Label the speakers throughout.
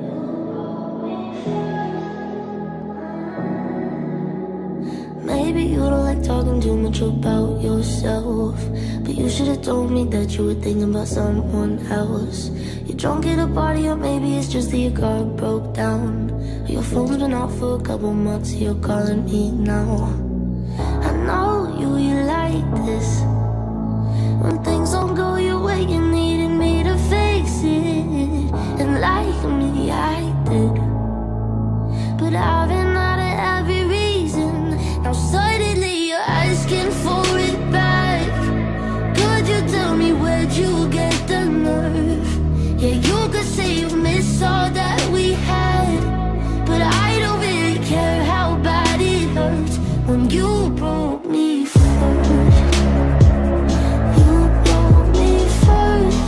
Speaker 1: Maybe you don't like talking too much about yourself, but you should've told me that you were thinking about someone else. You're drunk at a party, or maybe it's just that your car broke down, or your phone's been off for a couple months, you're calling me now. I know you like this. When things don't go your way, you needed me to fix it, and like me, I did. But I've been out of every reason. Now suddenly you're asking for it back. Could you tell me where'd you get the nerve? Yeah, you could say you miss all that we had, but I don't really care how bad it hurts when you broke me first. You broke me first.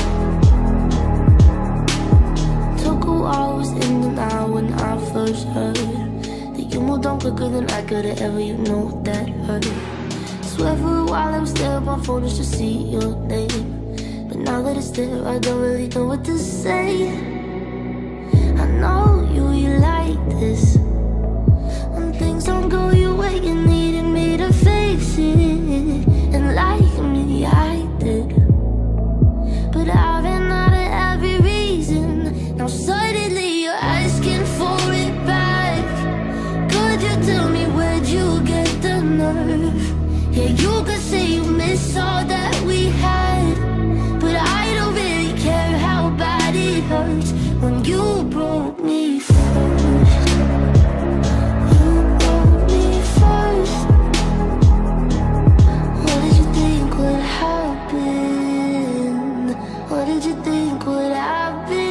Speaker 1: Took a while, I was in denial when I first heard that you moved on quicker than I could've ever, you know that hurt. Swear for a while I was there on my phone just to see your name, but now that it's there, I don't really know what to say. I know you like this. When things don't go your way, you needed me to fix it, and like me, I did. But I've been out of every reason. Now suddenly you're asking for it back. Could you tell me where'd you get the nerve? Yeah, you could say you miss all that we had, but I don't really care how bad it hurts when you broke me first. You broke me first. What did you think would happen? What did you think would happen?